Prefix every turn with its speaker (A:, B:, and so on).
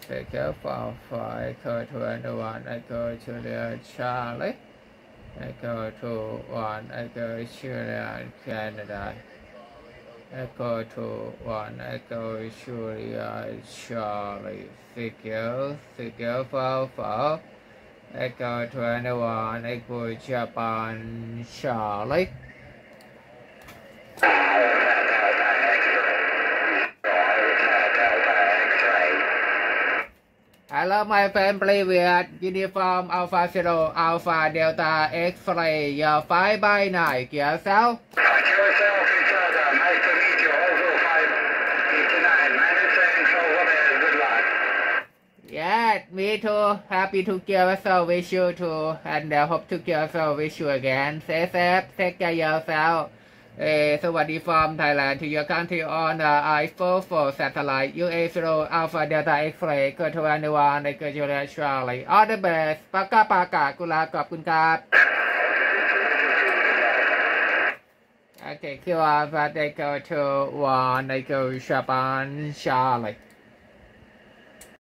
A: Echo Alpha, Echo 21, Echo Julia Charlie, Echo 21, Echo Julia Canada, Echo 21, Echo Julia Charlie, Figure Alpha, Echo 21, Echo Japan Charlie. Hello, my friend, привет. Uniform Alpha Zero Alpha Delta X-ray. Your 5x9. Kiểu sao?
B: Nice to meet you. Also 589. Managing, so what a good luck.
A: Yeah, me too. Happy to get yourself with you too. And hope to get yourself with you again. Stay safe. Take care yourself. สวัสดี from Thailand to your country on iPhone 4 satellite UA0 Alpha Delta X-ray เกิดวันในวันในเกิดยูเรชาลี All the best ปากากุลาขอบคุณครับโอเคคือว่าthey go to one they go Japan Charlie